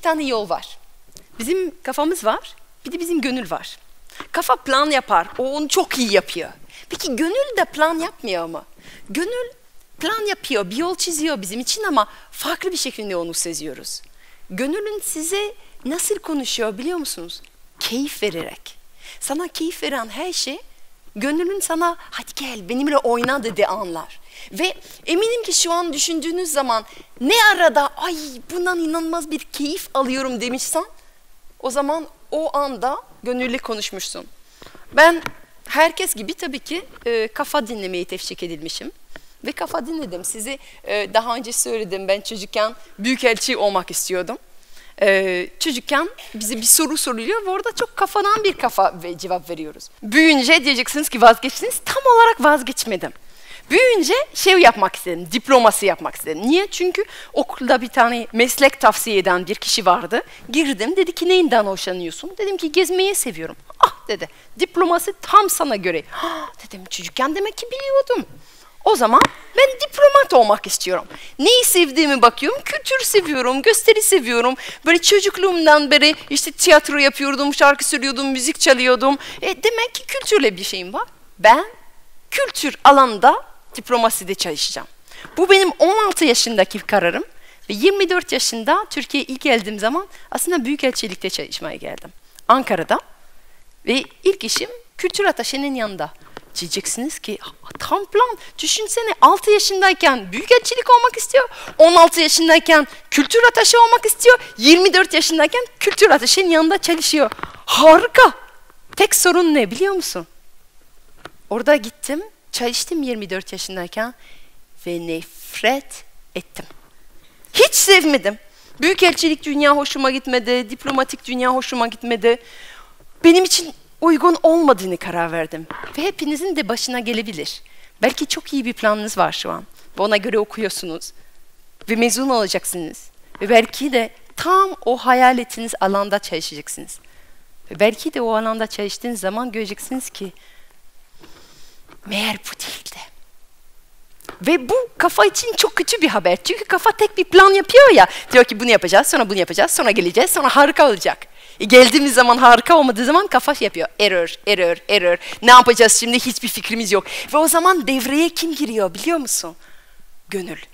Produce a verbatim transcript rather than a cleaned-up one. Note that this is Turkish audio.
tane yol var. Bizim kafamız var, bir de bizim gönül var. Kafa plan yapar, o onu çok iyi yapıyor. Peki gönül de plan yapmıyor ama. Gönül plan yapıyor, bir yol çiziyor bizim için ama farklı bir şekilde onu seziyoruz. Gönülün size nasıl konuşuyor biliyor musunuz? Keyif vererek. Sana keyif veren her şey, gönlün sana hadi gel benimle oyna dedi anlar. Ve eminim ki şu an düşündüğünüz zaman ne arada ay bundan inanılmaz bir keyif alıyorum demişsen, o zaman o anda gönülle konuşmuşsun. Ben herkes gibi tabii ki e, kafa dinlemeye teşvik edilmişim. Ve kafa dinledim. Sizi e, daha önce söyledim, ben çocukken büyükelçi olmak istiyordum. Ee, çocukken bize bir soru soruluyor ve orada çok kafadan bir kafa ve cevap veriyoruz. Büyüyünce diyeceksiniz ki vazgeçtiniz. Tam olarak vazgeçmedim. Büyüyünce şey yapmak istedim, diplomasi yapmak istedim. Niye? Çünkü okulda bir tane meslek tavsiye eden bir kişi vardı. Girdim, dedi ki neyinden hoşlanıyorsun? Dedim ki gezmeyi seviyorum. Ah dedi, diplomasi tam sana göre. Ah, dedim çocukken demek ki biliyordum. O zaman ben diplomat olmak istiyorum. Neyi sevdiğimi bakıyorum, kültür seviyorum, gösteri seviyorum. Böyle çocukluğumdan beri işte tiyatro yapıyordum, şarkı söylüyordum, müzik çalıyordum. E, demek ki kültürle bir şeyim var. Ben kültür alanında diplomaside çalışacağım. Bu benim on altı yaşındaki kararım. Ve yirmi dört yaşında Türkiye'ye ilk geldiğim zaman aslında büyükelçilikte çalışmaya geldim. Ankara'da. Ve ilk işim kültür ataşenin yanında. Diyeceksiniz ki tam plan, düşünsene altı yaşındayken büyükelçilik olmak istiyor, on altı yaşındayken kültür ataşe olmak istiyor, yirmi dört yaşındayken kültür ataşenin yanında çalışıyor. Harika. Tek sorun ne biliyor musun? Orada gittim, çalıştım yirmi dört yaşındayken ve nefret ettim. Hiç sevmedim. Büyükelçilik dünya hoşuma gitmedi, diplomatik dünya hoşuma gitmedi. Benim için uygun olmadığını karar verdim. Ve hepinizin de başına gelebilir. Belki çok iyi bir planınız var şu an. Ve ona göre okuyorsunuz. Ve mezun olacaksınız. Ve belki de tam o hayal ettiğiniz alanda çalışacaksınız. Ve belki de o alanda çalıştığınız zaman göreceksiniz ki meğer bu değildi. Ve bu kafa için çok kötü bir haber. Çünkü kafa tek bir plan yapıyor ya. Diyor ki bunu yapacağız, sonra bunu yapacağız, sonra geleceğiz, sonra harika olacak. E geldiğimiz zaman harika olmadığı zaman kafa yapıyor. Error, error, error. Ne yapacağız şimdi? Hiçbir fikrimiz yok. Ve o zaman devreye kim giriyor biliyor musun? Gönül.